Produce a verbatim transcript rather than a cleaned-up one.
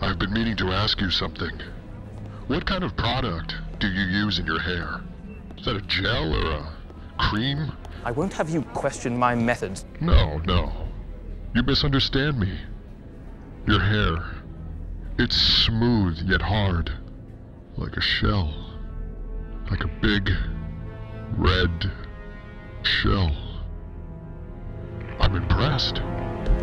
I've been meaning to ask you something. What kind of product do you use in your hair? Is that a gel or a cream? I won't have you question my methods. No, no. You misunderstand me. Your hair, it's smooth yet hard. Like a shell. Like a big, red shell. I'm impressed.